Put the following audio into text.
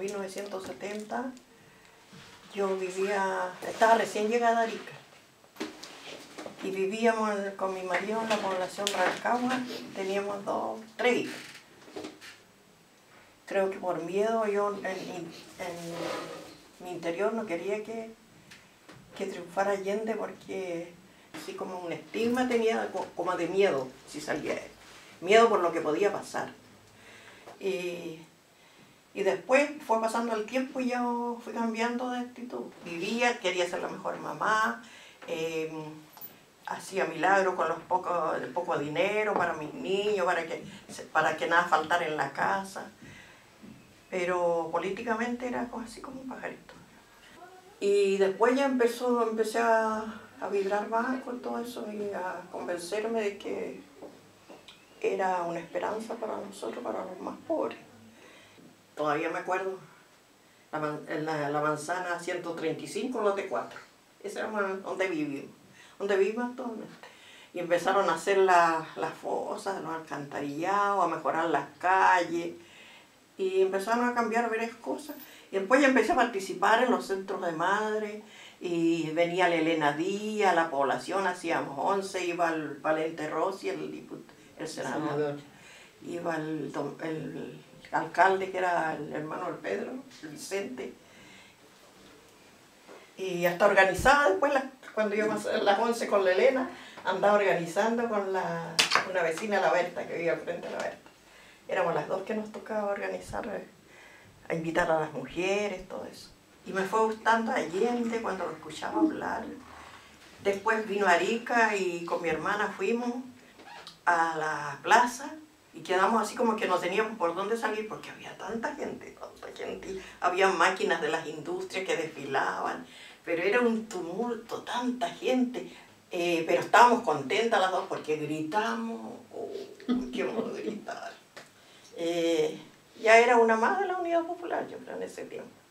1970, yo estaba recién llegada a Arica. Y vivíamos con mi marido en la población Rancagua, teníamos tres hijos. Creo que por miedo yo en mi interior no quería que triunfara Allende, porque así como un estigma tenía como de miedo si salía él. Miedo por lo que podía pasar. Y después fue pasando el tiempo y yo fui cambiando de actitud. Quería ser la mejor mamá, hacía milagros con el poco dinero para mis niños, para que nada faltara en la casa. Pero políticamente era así como un pajarito. Y después ya empecé a vibrar más con todo eso y a convencerme de que era una esperanza para nosotros, para los más pobres. Todavía me acuerdo, la manzana 135, lote 4. Ese era donde vivimos actualmente. Y empezaron a hacer las fosas, los alcantarillados, a mejorar las calles. Y empezaron a cambiar varias cosas. Y después ya empecé a participar en los centros de madre. Y venía la Elena Díaz, la población, hacíamos 11, iba el Valente Rossi, el senador. Iba el alcalde, que era el hermano del Pedro, el Vicente. Y hasta organizaba después, cuando yo pasé las 11 con la Elena, andaba organizando con una vecina, la Berta, que vivía frente a la Berta. Éramos las dos que nos tocaba organizar, a invitar a las mujeres, todo eso. Y me fue gustando Allende cuando lo escuchaba hablar. Después vino Arica y con mi hermana fuimos a la plaza y quedamos así como que no teníamos por dónde salir porque había tanta gente. Había máquinas de las industrias que desfilaban, pero era un tumulto, tanta gente. Pero estábamos contentas las dos porque gritamos. ¡Qué modo de gritar! Ya era una más de la Unidad Popular, yo creo, en ese tiempo.